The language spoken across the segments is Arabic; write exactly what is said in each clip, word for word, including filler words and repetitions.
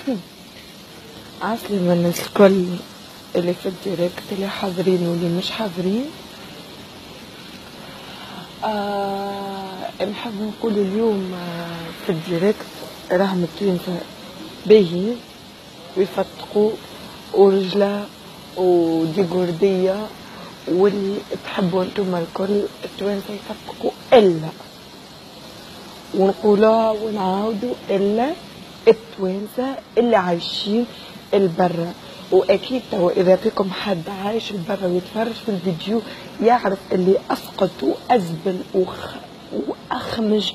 عسلامة الناس الكل اللي في الديريكت، اللي حاضرين واللي مش حاضرين. آه نحب نقول اليوم آه في الديريكت راهم التوانسة باهيين ويفتقوا ورجلة ودي قردية، واللي تحبوا انتم الكل التوانسة يفتقوا إلا، ونقولها ونعاودوا إلا التوانسة اللي عايشين البرة. واكيد تو اذا فيكم حد عايش البرة ويتفرج في الفيديو يعرف اللي اسقط وازبل وخ... واخمج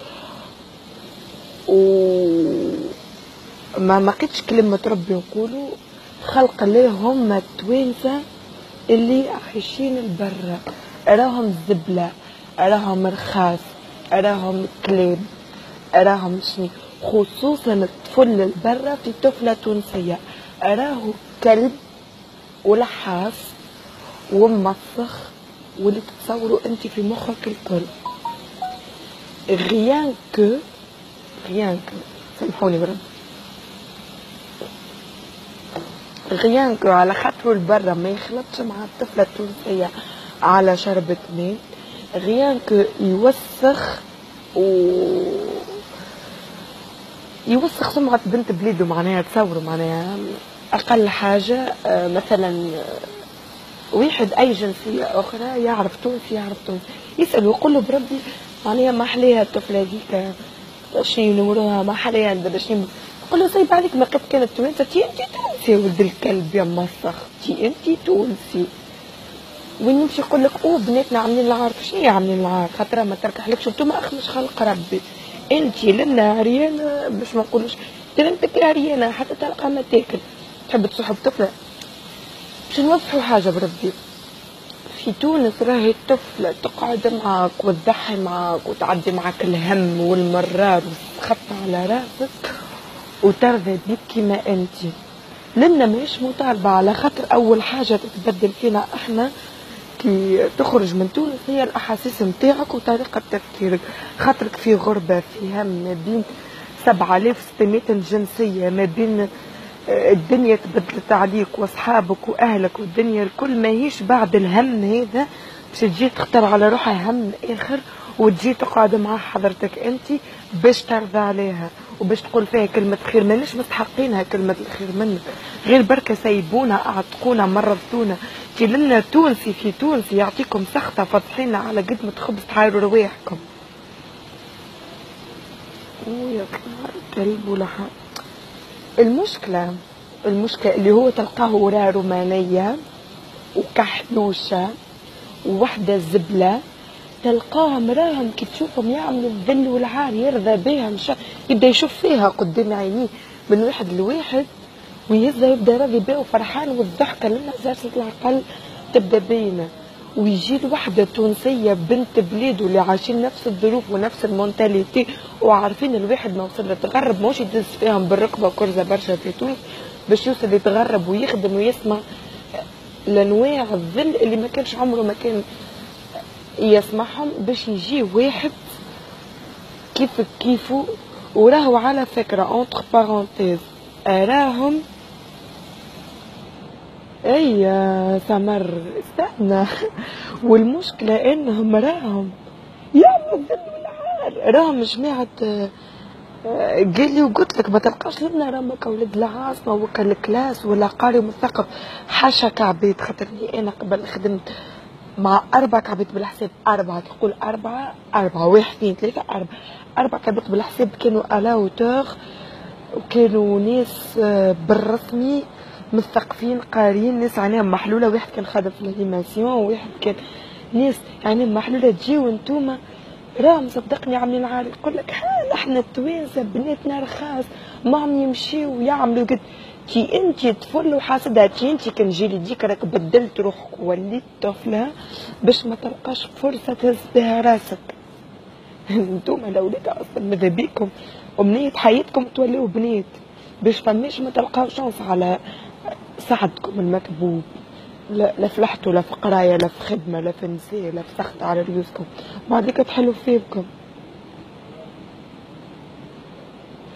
و ما ما قلتش كلمة ربي نقولوا خلق الله هم التوانسة اللي عايشين البرة. راهم زبلة، راهم رخاص، راهم كلاب، راهم شني، خصوصا الطفل البرة في طفلة تونسية راهو كلب ولحاس ومسخ واللي تتصوروا انت في مخك الكل. غيان كو غيان كو سامحوني برد غيان كو على خاطر البرة ما يخلطش مع الطفلة التونسية على شربة ماء، غيان كو يوسخ و يوسخ سمعة بنت بليده. معناها تصوروا معناها أقل حاجة آه مثلا آه واحد أي جنسية أخرى يعرف تونسي يعرف تونسي يسأل ويقول له بربي معناها ما حليها الطفلة هذيك شنو نورها ما حليها ندير شنو، يقول له سايب عليك ما قد كانت تونسة تي أنتي تونسي ولد الكلب يا مسخ تي أنتي تونسي. وين يمشي يقول لك أوه بناتنا عاملين العار، شنو عاملين العار؟ خاطرها ما تركحلكش انتوما أخمش خلق ربي. انتي لنا عريانة باش ما نقولوش ترنتك عريانة حتى تلقى ما تاكل. تحب تصحب طفلة باش نوضحوا حاجة بربي، في تونس راهي الطفلة تقعد معاك وتضحي معاك وتعدي معاك الهم والمرار والسخط على راسك وترضى بيك كيما انتي. لنا ماهيش مطالبة على خاطر أول حاجة تتبدل فينا احنا كي تخرج من تونس هي الأحاسيس متاعك وطريقة تفكيرك. خاطرك في غربة في هم ما بين سبعة آلاف وستمائة جنسية، ما بين الدنيا تبدلت عليك واصحابك واهلك والدنيا الكل ماهيش بعد الهم هذا باش تجي تختار على روحها هم اخر وتجي تقعد مع حضرتك انت باش ترضى عليها وباش تقول فيها كلمة خير. ماناش مستحقينها كلمة الخير منك، غير بركة سيبونا اعتقونا مرضتونا. كي لنا تونسي في تونس يعطيكم سخطة فضحينا على قدمة خبز تحايروا رواحكم. ويا كلب ولا حاجة. المشكلة المشكلة اللي هو تلقاه وراه رومانية وكحلوشة ووحدة زبلة، تلقاهم راهم كي تشوفهم يعملوا الذل والعار يرضى بها مش يبدا يشوف فيها قدام عينيه من واحد لواحد ويهزها يبدا راضي بها وفرحان والضحكة لنا زارسة العقل تبدا باينة. ويجي وحدة تونسية بنت بلاد اللي عايشين نفس الظروف ونفس المونتاليتي وعارفين الواحد ما وصل يتغرب موش يدز فيهم بالركبة كرزة برشا في تونس باش يوصل يتغرب ويخدم ويسمع لانواع الذل اللي ما كانش عمره ما كان يسمعهم باش يجي واحد كيف كيفه. وراهو على فكرة اونتر بارونتيز راهم اي سمر استنى والمشكلة انهم راهم يعملوا الذل والعار. راهم جماعة قال لي وقلت لك ما تلقاش لنا رامك ولد العاصمة وكا الكلاس ولا قاري مثقف حاشا كعبيد. خاطرني انا قبل خدمت مع اربع كعبيد بالحساب، اربعة تقول اربعة اربعة واحد اثنين ثلاثة اربعة اربع كعبيد بالحساب كانوا الاوتور وكانوا ناس بالرسمي مثقفين قارين، ناس عينيهم محلولة. واحد كان خادم في الانيماسيون وواحد كان ناس عينيهم محلولة. تجيو انتوما راهم صدقني عاملين عاري يقول لك ها نحن التوانسة بناتنا رخاص ما عم يمشيو ويعملوا قد كي انت طفل وحاسدها. كي انت كان جيلي ديك راك بدلت روحك ووليت طفلة باش ما تلقاش فرصة تهز بها راسك. انتوما الاولاد اصلا ماذا بيكم امنية حياتكم توليو بنات باش فماش ما تلقاو شانس على سعدكم المكبوب. لا لا فلحتوا لا في قرايه لا في خدمه لا في نساء لا في سخط على ريوسكم بعديك تحلوا فيكم.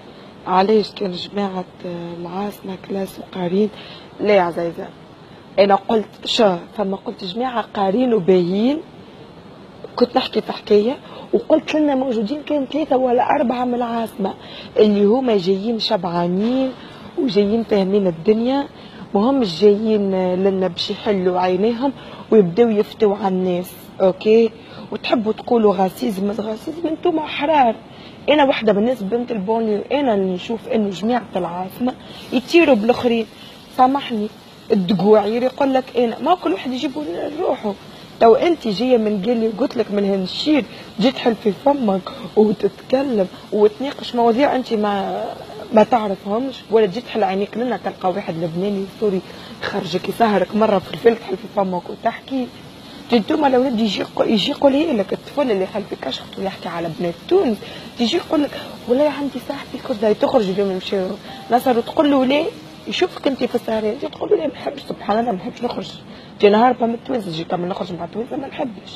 علاش كان جماعة العاصمة كلاس وقارين؟ لا يا عزيزة، أنا قلت شا فما قلت جماعة قارين وباهيين، كنت نحكي في حكاية وقلت لنا موجودين كان ثلاثة ولا أربعة من العاصمة اللي هما جايين شبعانين وجايين فاهمين الدنيا، مهمش جايين لنا باش يحلوا عينيهم ويبداو يفتوا على الناس. اوكي، وتحبوا تقولوا غاسيزم غاسيزم، انتم احرار. انا واحده من الناس بنت البونيو، انا اللي نشوف انه جماعه العاصمه يطيروا بالاخرين. سامحني، الدقوعير يقول لك انا ما كل واحد يجيب روحه. لو انت جايه من قلي قلت لك من هالشير جيت تحل في فمك وتتكلم وتناقش مواضيع انت ما ما تعرفهمش، ولا تجي تحل عينيك لنا تلقى واحد لبناني سوري يخرجك يسهرك مره في الفيل تحل في فمك وتحكي. انتوما لو يجي يجي يقول لك الطفل اللي حل في كشخت ويحكي على بنات تونس، تيجي يقول لك والله عندي صاحبي كذا تخرج اليوم نمشيو نصر وتقول له ليه؟ يشوفك انت في السهرة تجي تقول له ليه ما نحبش، سبحان الله ما نحبش نخرج، جي نهار با من التوانسه تجي كمل نخرج مع التوانسه ما نحبش.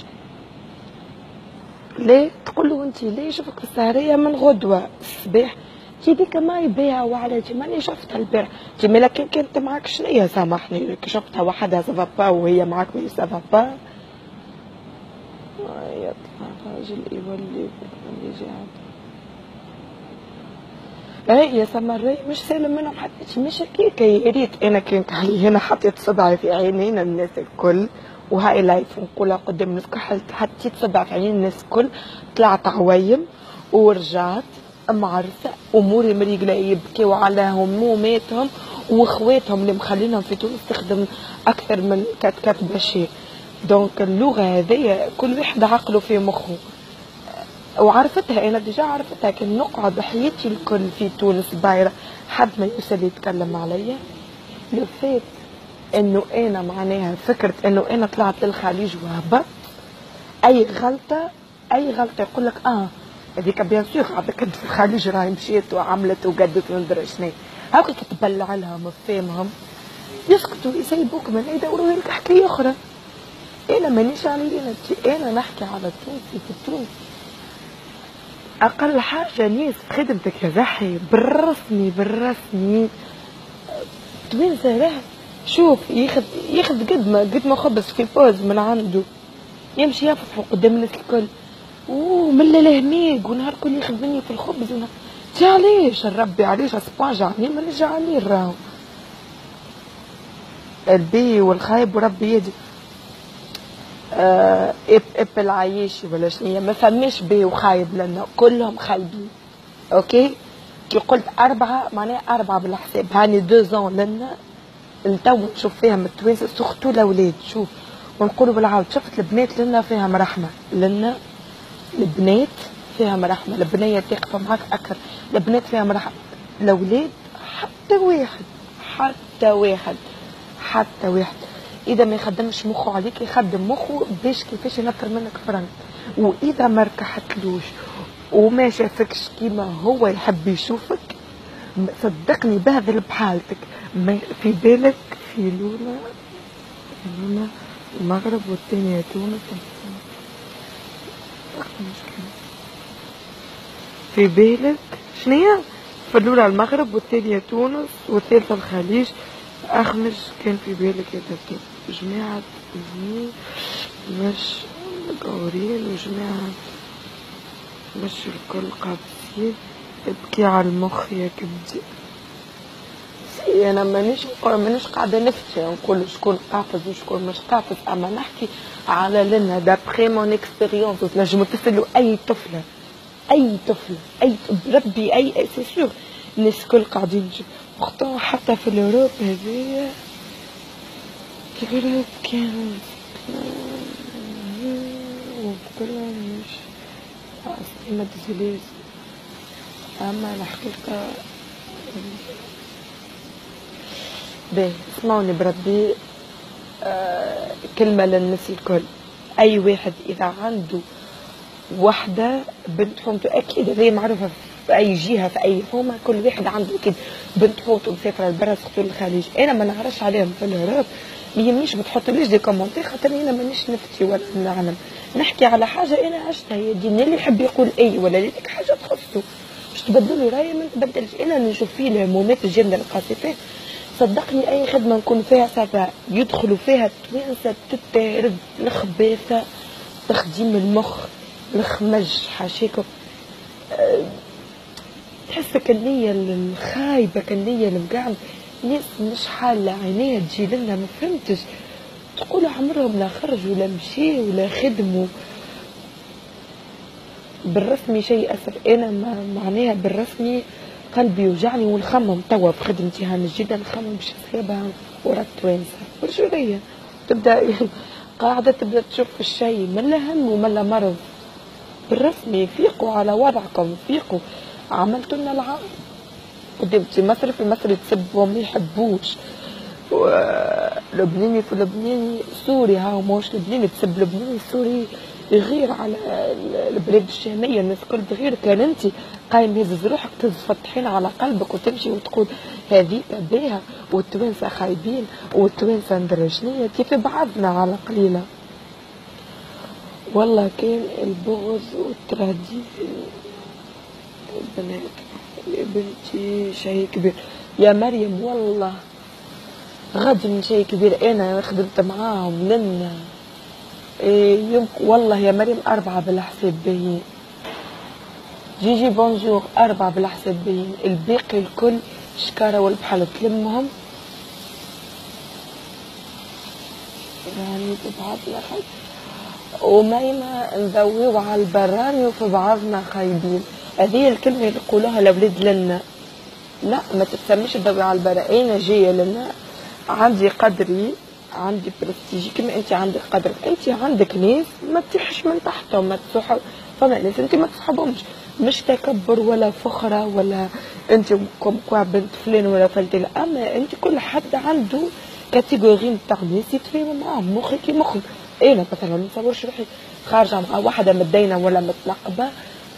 ليه؟ تقول له انت ليه يشوفك في السهرية من غدوة الصباح جي ديك ما يبيع وعلى جي ماني شفتها البارح، جي مالا كان كانت معاك شنيا سامحني شفتها وحدها سافابا وهي معاك وهي سافابا. يطلع راجل يولي اللي جاعد. اي يا سمري مش سالم منهم حتى مش هكيك، يا ريت انا كنت هنا حطيت صبعي في عينين الناس الكل وهاي لايف نقولها قدام الناس حلت حطيت صبعي في عينين الناس الكل، طلعت عويم ورجعت معرسة اموري مريقلة يبكيو على هموماتهم واخواتهم اللي مخلينهم في تونس تخدم اكثر من كات كات بشير. دونك اللغة هذه كل واحد عقله في مخه وعرفتها، انا ديجا عرفتها. كان نقعد حياتي الكل في تونس بايرة حد ما يوصل يتكلم عليا. لو فات انه انا معناها فكرة انه انا طلعت للخليج وهبطت، اي غلطة اي غلطة يقول لك اه هذيك بيان سور قاعدة كنت في الخليج راهي مشيت وعملت وقدت وندري شنو، هاكا تتبلع لها مفهمهم يسكتوا يسيبوك من يدوروا لك حكاية اخرى. انا مانيش على انا انا نحكي على التونسي في تونس. اقل حاجه ناس خدمتك يا زحي بالرسمي بالرسمي تونس راه شوف ياخذ ياخذ قد ما قد ما خبز في بوز من عنده يمشي يفضحوا قدام الناس الكل ومن لهميق ونهار كل ياخذ مني في الخبز ونهار جا علاش الربي علاش اسبوع جعانين ما جعانين راهو البي والخايب وربي يدي. آه اب اب العياشي ولا شنيا ما فماش بي وخايب لنا كلهم خايبين. اوكي كي قلت اربعه معناها اربعه بالحساب هاني دوزون لنا التو نشوف فيهم التوانسه سورتو الاولاد شوف ونقولوا بالعود شفت البنات لنا فيهم رحمه لنا البنات فيهم رحمه البنيه تقف معاك اكثر البنات فيهم رحمه الاولاد حتى واحد حتى واحد حتى واحد اذا ما يخدمش مخه عليك يخدم مخه باش كيفاش ينطر منك فرنك واذا ما ركحتلوش وما شافكش كيما هو يحب يشوفك صدقني بهذل بحالتك في بالك في لولا لولا المغرب والثانية تونس في بالك شنيا في الأولى المغرب والثانية تونس والثالثة الخليج أخمش كان في بالك يا دكتور جماعة مش قورين وجماعة مش الكل قابسين ابكي على المخ يا كبدي. سي انا مانيش مانيش قاعده نفتي نقول شكون قافز وشكون مش قافز اما نحكي على لنا دابخي مون اكسبيريونس تنجموا تسالوا اي طفله اي طفله اي ربي اي سي سور الناس الكل قاعدين بورتون حتى في الاوروب هذيا الاوروب كانت وكلها مش ما تزيليش اما الحقيقه باهي اسمعوني بربي آه كلمه للناس الكل اي واحد اذا عنده وحده بنت حومته اكيد هذه معروفه في اي جهه في اي حومه كل واحد عنده اكيد بنت حومته مسافره لبرا سختو للخليج انا ما نعرفش عليهم في الهرب ما يهمنيش ما تحطليش دي كومونتير خاطر انا مانيش نفتي ولا نعلم نحكي على حاجه انا عشتها هي دي اللي يحب يقول اي ولا ليك حاجه تخصو باش تبدلوا رايي ما نتبدلش. انا نشوف فيه الهمومات الجامده القاسيه، صدقني اي خدمه نكون فيها سافا يدخلوا فيها التوانسه تتهرب الخباثه، تخديم المخ، الخمج حاشيكم، أه تحسك النية الخايبة كالنية المقعد، ناس مش حالة عينيها تجي لنا ما فهمتش، تقول عمرهم لا خرجوا لا مشيوا ولا خدموا. بالرسمي شيء أسر أنا ما معناها بالرسمي قلبي يوجعني ونخمم توا بخدمتي هاني جدا، نخمم باش نسيبها ورا التوانسة برجولية. تبدا قاعدة تبدا تشوف الشيء ملا هم وملا مرض. بالرسمي فيقوا على وضعكم، فيقوا عملتوا لنا العار قدمتي مصري في مصري تسبوا ما يحبوش، لبناني في لبناني سوري هاو موش لبناني تسب لبناني سوري يغير على البلاد الشاميه الناس كل تغير. كان انت قايم هزز روحك تفتحين على قلبك وتمشي وتقول هذيك باها والتوانسه خايبين والتوانسه ندرجنيه كيف بعضنا على قليله. والله كان البغض والترديد البنات يا بنتي شيء كبير يا مريم، والله غادي من شيء كبير. انا خدمت معاهم لنا إيه يوم والله يا مريم أربعة بالحساب باهيين، جيجي بونجور أربعة بالحساب باهيين، الباقي الكل شكارة والبحال تلمهم يعني ببعضنا خايب ومايمة نذويو على البراني وفي بعضنا خايبين. هذه الكلمة اللي يقولوها الأولاد لنا، لا ما تتسميش تذوي على البراني. أنا جاية لنا عندي قدري عندي برستيجي كما انت عندك قدرك، انت عندك ناس ما تطيحش من تحتهم ما تصحوا، فما ناس انت ما تصحبهمش، مش تكبر ولا فخره ولا انت كم كوا بنت فلان ولا فلتان، اما انت كل حد عنده كاتيجوري نتاع ناس يتفاهموا معاهم مخي كي مخهم. انا مثلا ما نصورش روحي خارجه مع واحده متدينه ولا متنقبه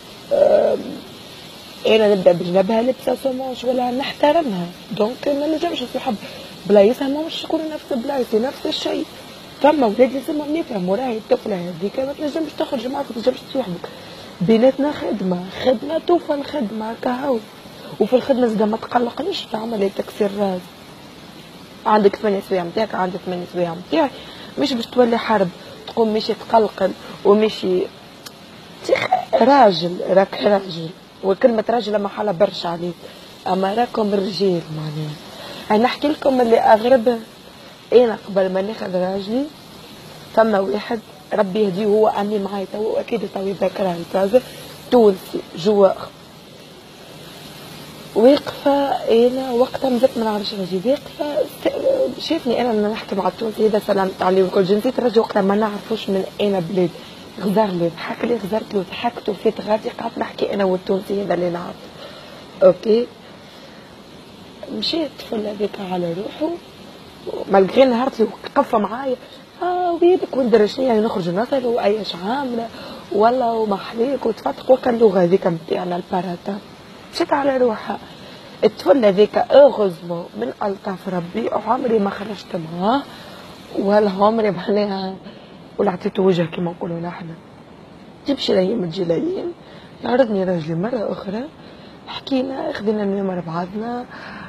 انا نبدا بجنبها لبسه سموش ولا نحترمها، دونك ما نجمش نصحب بلايصها ماهوش يكونوا نفس بلايصي نفس الشيء. فما ولاد لازمهم يفهموا راهي الطفله هذيك ما تنجمش تخرج معاك ما تنجمش تصاحبك، بيناتنا خدمه خدمه توفى الخدمه كهو، وفي الخدمه زاد ما تقلقنيش في عمليه تكسير راس. عندك ثمانية سوايع نتاعك عندك ثمانية سوايع نتاعي، مش باش تولي حرب تقوم ماشي تقلقل وماشي راجل، راك راجل وكلمه راجل لما حالة برشا عليك، اما راكم رجال معناها. انا نحكي لكم اللي اغرب، انا قبل ما ناخذ راجلي ثم واحد ربي يهديه هو امين معايا تو اكيد تو يذكرها الكازر تونسي جواخ واقفه، انا وقتها مازلت ما نعرفش راجلي واقفه شافني انا لما نحكي مع التونسي هذا سلمت عليه وكل جنسية الراجل وقتها ما نعرفوش من اين بلاد، غزر لي ضحك لي غزرت له ضحكت وفيت غادي قعدت نحكي انا والتونسي هذا اللي نعرف. اوكي مشيت الطفل هذاك على روحه مالغري نهارت لي وقفه معايا اه ويدك وندرشني نخرج نصل وايش عامله والله ومحليك وتفتق وكان اللغه هذيك نتاعنا الباراتا. مشيت على روحها الطفل هذاك اوغوزمون من الطاف ربي عمري ما خرجت معاه ولا عمري معناها ولا عطيته وجه كما نقولوا نحن. تمشي الايام تجي الايام يعرضني راجلي مره اخرى حكينا خذينا نمر بعضنا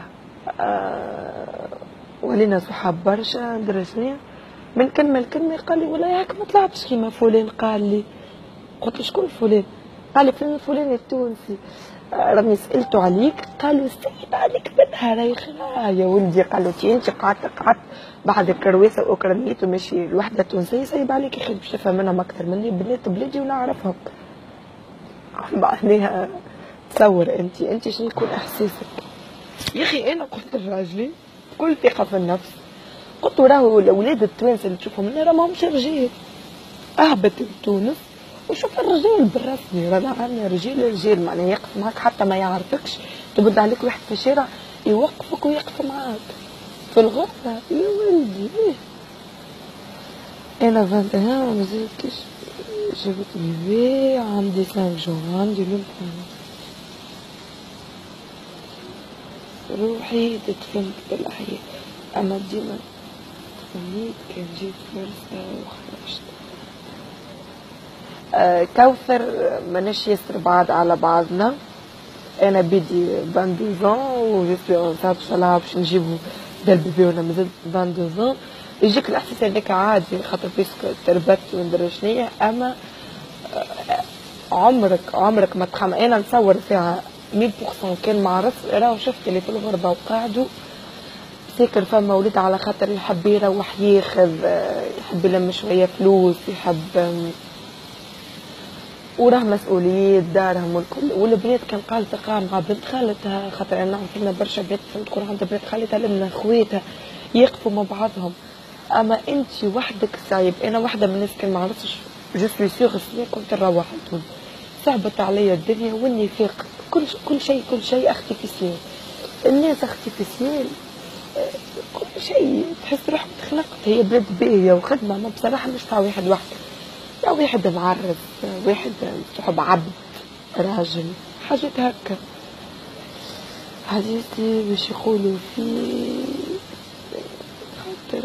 آه ولينا صحاب برشا درسنا من كلمه لكلمه قال لي والله هاك ما طلعتش كيما فلان قال لي. قلت له شكون فلان؟ قال لي فلان فلان التونسي. آه راني سالته عليك قال له استعيب عليك منها راهي خلاها يا ولدي. قال له تي انت قعدت قعدت بعد الكرواسه واكرميت وماشي الوحده تونسيه صايب عليك يا اخي باش تفهم منهم اكثر مني بنات بلادي ونعرفهم. بعدها تصور انت انت شنو يكون احساسك يا اخي. انا قلت لراجلي بكل ثقه في النفس قلت راهو الاولاد التوانسه اللي تشوفهم هنا راه ماهمش رجال، اهبط لتونس وشوف الرجال بالرسمي رانا عندنا رجال رجال معناها يقف معاك حتى ما يعرفكش تبد عليك واحد في الشارع يوقفك ويقف معاك في الغرفه يا ولدي. انا فانت ها مازلتش جابتني بي عندي خمسة جور عندي لمبة روحي تتفنت بالأحياء أما ديما تفنيت كان جيت فرصة وخرجت. آه كوثر مناش ياسر بعض على بعضنا انا بدي اثنين وعشرين و جسبي انسات ان شاء الله باش نجيبو دا البيبي وانا مازلت اثنين وعشرين. يجيك الاحساس هذاك عادي خاطر بيسك تربت وندري شنيا، اما عمرك عمرك ما تخمم. انا نصور فيها مية بالمية كان مع رفق راهو شفت اللي في الغربه وقعدوا ساكن فما ولد على خاطر يحب يروح ياخذ، يحب يلم شويه فلوس، يحب وراه مسؤوليات دارهم والكل. والبنات كان قال تقع مع بنت خالتها، خاطر انا نعرف لنا برشا بنات تكون عندها بنت خالتها لنا خواتها يقفوا مع بعضهم. اما انت وحدك صعيب. انا وحده من الناس كان ما عرفتش جو سوي سيغ سنين كنت نروح لتونس، صعبت عليا الدنيا واني فيق كل كل شيء كل شيء اختيفيسيال، الناس اختيفيسيال، كل شيء تحس روحك تخنقت. هي بلاد باهيه وخدمه، ما بصراحه مش تاع واحد وحده، يا واحد معرف، واحد صحب عبد راجل، حاجات هكا. حديثي باش يقولوا في خاطر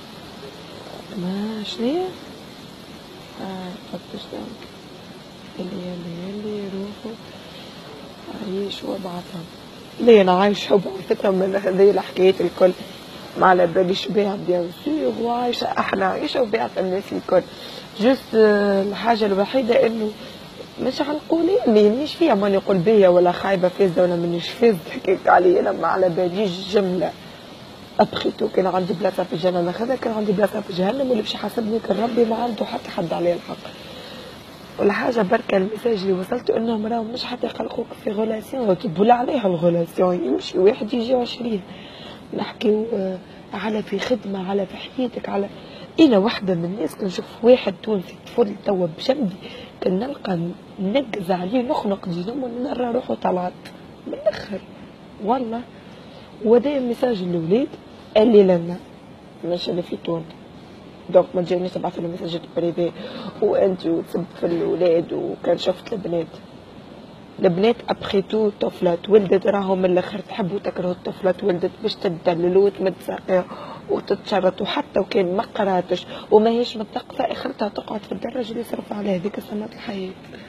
ما شنيا اه قداش دامك اللي يلي يلي يروحوا عيش وبعضهم. ليه انا عايشه وبعضهم من هذه الحكايات الكل، ما على باليش بيها بيان سور، وعايشه احلى عيشه وبيعت الناس الكل. جست الحاجه الوحيده انه مش على نقول مانيش فيها ماني نقول بيا ولا خايبه فاسده ولا مانيش فاسده هكاك عليا، انا ما على باليش جمله ابخيتو. كان عندي بلاصه في الجنه ناخذها، كان عندي بلاصه في جهنم، واللي باش يحاسبني كان ربي، ما عنده حتى حد عليه الحق. والحاجه بركه المساج اللي وصلته انهم راهم مش حتى يقلقوك في غولاسيون تبولا عليها الغولاسيون، يمشي واحد يجي عشرين. نحكيو على في خدمه، على في حياتك، على انا واحده من الناس كنشوف واحد تونسي طفل توا بجنبي كان نلقى نقز عليه نخنق جنوم ونرى روحه طلعت من الاخر والله. وهذا ميساج للولاد اللي لنا مش اللي في تونس، دونك ما تجينيش تبعث لهم ميساجات بريفي وانت وتسب في الاولاد. وكان شفت البنات البنات ابخيتو طفلات ولدت راهم من الاخر تحبوا تكرهوا الطفلات ولدت باش تدلل وتمد ساقيها وتتشرط، وحتى وكان ما قراتش وما هيش متقفه اخرتها تقعد في الدرج اللي يصرف عليها هذيك سنه الحياه.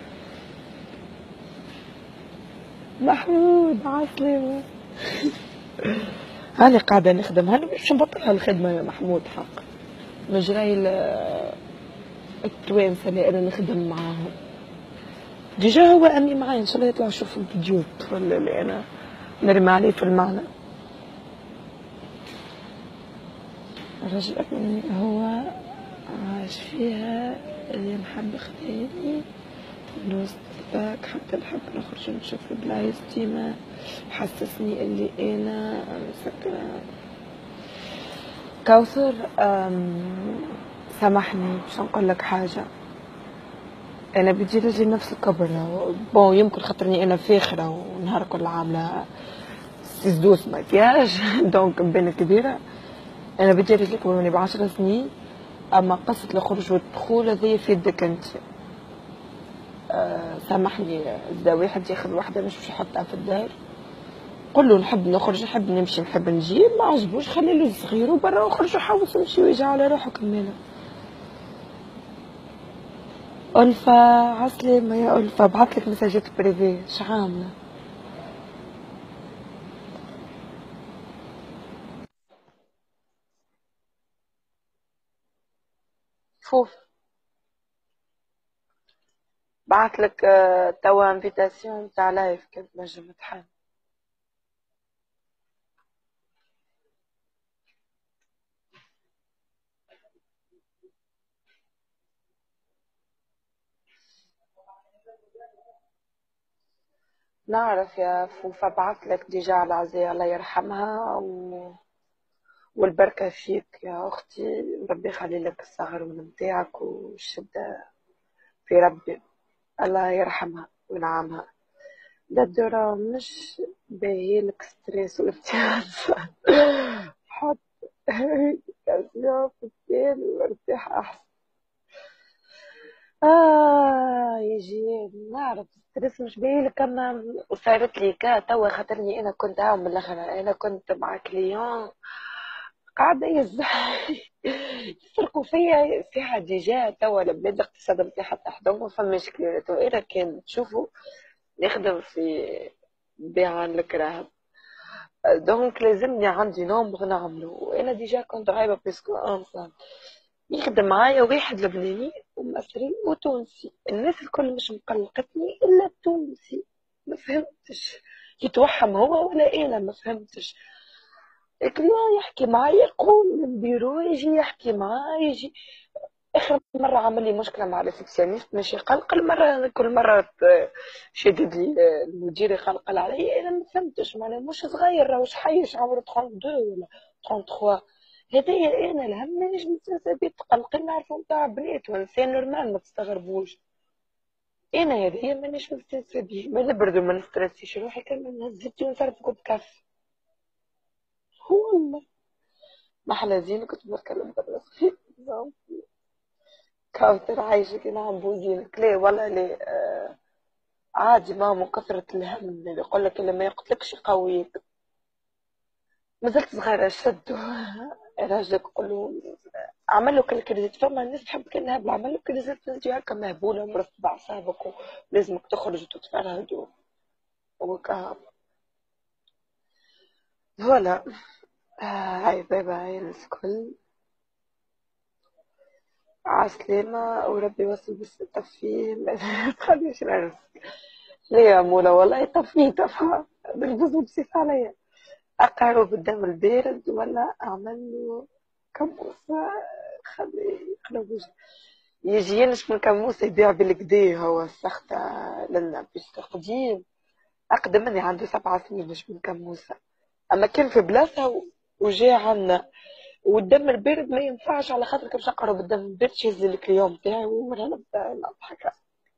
محمود عسلامة. هاني قاعده نخدم، هاني باش نبطلها الخدمه يا محمود حق مجراي التوانسه اللي انا نخدم معاهم. ديجا هو امي معايا ان شاء الله يطلع يشوف الفيديو الطفل اللي انا نرمي عليه في المعنى. الرجل هو عاش فيها اللي نحب خليني نوصل باك حتى نحب نخرج نشوف البلايص ديما حسسني اللي انا مسكرة. كوثر سامحني باش نقول لك حاجه، انا بدي نجي نفس الكبر بون، يمكن خاطرني انا فاخره ونهار كل عامله سيسدوس مكياج دونك بين كبيره. انا بدي نجي اكبر مني بعشر سنين، اما قصه الخروج والدخول هذه في يدك انت. أه سامحني اذا واحد ياخذ واحده مش باش يحطها في الدار، قل له نحب نخرج نحب نمشي نحب نجي، ما عجبوش خلي له صغير وبرا وخرج وحوس ومشي ويجي على روحه كمله. ألفا عسلامة يا ألفا، بعثلك مساجات بريفي شعاملة. شوف بعثلك توا انفيتاسيون تاع لايف كنت نجم تحل. نعرف يا فوفا بعثلك ديجا العزية الله يرحمها و... والبركة فيك يا أختي، ربي يخلي لك الصغر من متاعك والشدة في ربي، الله يرحمها وينعمها. ده الدورة مش باهيلك ستريس والاكتئاب حط كاسيون في التالي وارتاح أحسن. آه يجي نعرف ستريس مش باهيلك، أما وصارت لي كا توا خاطرني أنا كنت هاو من الآخر، أنا كنت مع كليون قاعدة يسرقوا فيا فيها ديجا توا البلاد الاقتصاد نتاعها تحت ما فماش كليات. وإذا كان تشوفوا نخدم في بيع الكراهب. دونك لازمني عندي نومبغ نعملو، وانا ديجا كنت غايبه بيسكو انسان يخدم معايا واحد لبناني ومصري وتونسي. الناس الكل مش مقلقتني الا التونسي، ما فهمتش يتوحم هو ولا انا ما فهمتش. لكن يحكي معايا يقوم من بيرو يجي يحكي معايا يجي. اخر مره عمل لي مشكله مع الريسبسيونيست ماشي قلقل مره، كل مره ت- شدد لي المدير يقلقل علي. انا ما فهمتش معناها مش صغير راهوش حيش عمره اثنين وثلاثين ولا ثلاثة وثلاثين. هذايا انا الهم مانيش مستانسه بيه تقلقل نعرفو نتاع بنات وانسان نورمال ما تستغربوش. انا هذايا مانيش مستانسه بيه، ما نبردو ما نسترسيش روحي كان نهزتي ونصرف كوب كاف. هو والله ما حلا زين كنت بتكلم بالرسمي. كوثر عايشة نعم بوزينك ليه ولا ليه. آه عادي ما من كثرة الهم اللي يقول لك اللي ما يقتلكش يقويك. ما زلت صغيرة شدوا راجلك قولوا عمل له كل كريزيت. فما الناس تحب كل هبل عمل له كريزيت تنجي هكا مهبولة ومرتبة أعصابك ولازمك تخرج وتتفرهد وكهب. فوالا. آه هاي باي باي الناس الكل عسلامة وربي يوصل بس التفيه ما تخليش العرس. ليه يا مولا والله طفيه طفها بالجزء بسيف عليا. أقعه بالدم البارد ولا أعمل له كموسة خلي خلوش يجي ينش من كموسة يبيع بالكدا. هو السخطة لنا باش قديم أقدم مني عنده سبع سنين مش من كموسة. أما كان في بلاصة و- وجا عنا والدم البارد ما ينفعش على خاطر باش نقرب بالدم البارد يهز الكريوم تاعي وانا نبدا نضحك.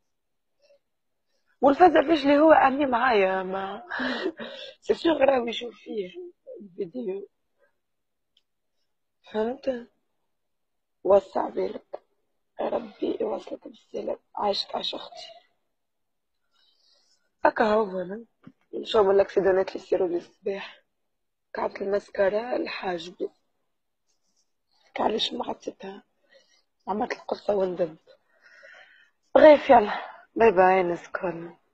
والفزع فيش اللي هو أمي معايا ما سيفشو غراوي يشوف فيه الفيديو. فهمت. وسع بالك ربي يوصلك بالسلام. عايشك عايش أختي. هكا هو أنا شو من الأكسيدونات اللي يصيروا لي الصباح. كعبت المسكرة الحاجبي كعليش معطتها عملت القصة وندم. غير يلا باي باي نسكن.